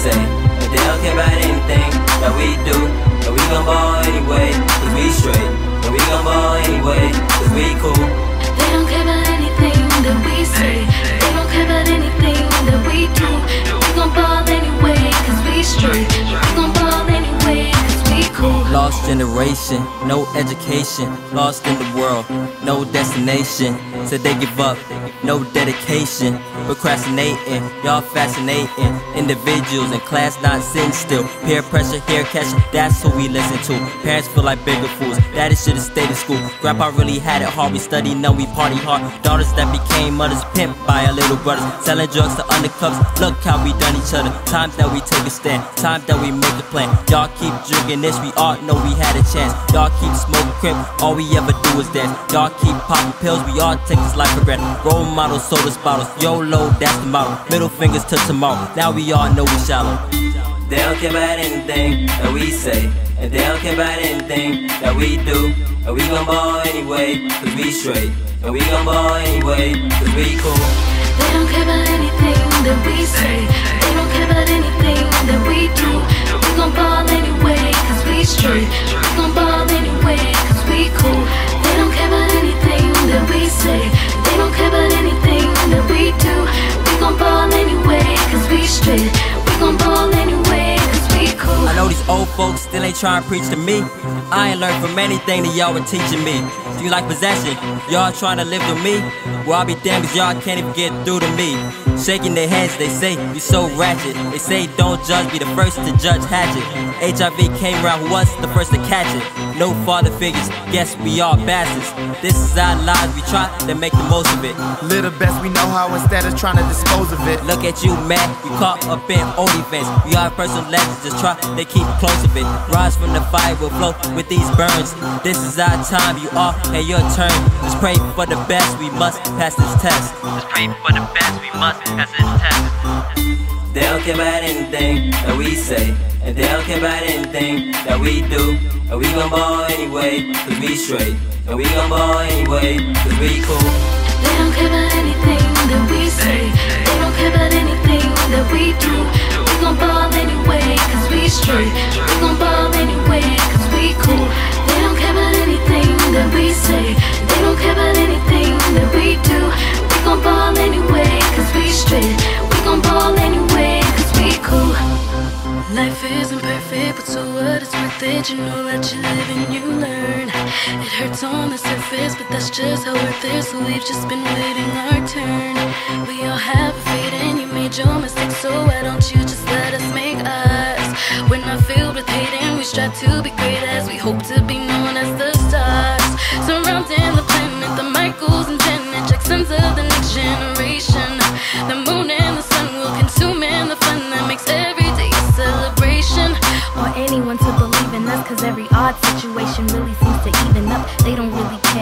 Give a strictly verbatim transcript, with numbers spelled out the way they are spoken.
say, and they don't care about anything that we do. And we gon' ball anyway, cause we straight. And we gon' ball anyway, cause we cool. They don't care about anything that we say. They don't care about anything that we do. We gon' ball anyway, cause we straight. We gon' ball anyway, cause we cool. Lost generation, no education. Lost in the world, no destination. Said they give up, no dedication. Procrastinating, y'all fascinating. Individuals in class not sitting still. Peer pressure, hair catching, that's who we listen to. Parents feel like bigger fools, daddy should've stayed in school. Grandpa really had it hard, we study, know we party hard. Daughters that became mothers, pimped by our little brothers. Selling drugs to undercuffs, look how we done each other. Times that we take a stand, times that we make a plan. Y'all keep drinking this, we all know we had a chance. Y'all keep smoking crib, all we ever do is dance. Y'all keep popping pills, we all take this life for granted. Role models, soda bottles, YOLO, that's the motto. Middle fingers to tomorrow, now we all know we shallow. They don't care about anything that we say, and they don't care about anything that we do. And we gon' ball anyway, cause we straight. And we gon' ball anyway, cause we cool. They don't care about anything that we say. They don't care about anything that we do. We gon' ball anyway, cause we straight. We gon' ball anyway, cause we cool. They don't care about anything that we say. They don't care about anything that we do. We gon' ball anyway, cause we straight. We gon' ball anyway, cause we cool. I know these old folks still ain't trying to preach to me. I ain't learned from anything that y'all were teaching me. Do you like possession? Y'all trying to live with me? Well, I'll be damned cause y'all can't even get through to me. Shaking their heads, they say, you so ratchet. They say don't judge, be the first to judge hatchet. H I V came around, who was the first to catch it? No father figures, guess we all bastards. This is our lives, we try to make the most of it. Little best we know how instead of trying to dispose of it. Look at you, man, you caught up in old events. We are personal legends, just try to keep close of it. Rise from the fire, will flow with these burns. This is our time, you all and your turn. Just pray for the best, we must pass this test. Just pray for the best, we must pass this test. They don't care about anything that we say, and they don't care about anything that we do. And we gon' ball anyway, cause we straight. And we gon' ball anyway, cause we cool. They don't care about anything that we say. They don't care about anything that we do. We gon' ball anyway, cause we straight. We gon' ball anyway, cause we cool. They don't care about anything that we say. They don't care about anything that we do. We gon' ball anyway, cause we straight. We gon' ball anyway, cause we cool. Life isn't perfect, but so what? It's worth it. You know that you live and you learn. It hurts on the surface, but that's just how worth it. So we've just been waiting our turn. We all have a fate and you made your mistake, so why don't you just let us make ours? We're not filled with hate and we strive to be great as we hope to be known as the stars. Surrounding the planet, the Michaels and Janet Jacksons of the next generation. The moon and the sun will consume in the fun that makes every day a celebration. Or anyone to believe in us, cause every odd situation really seems to even up. They don't really care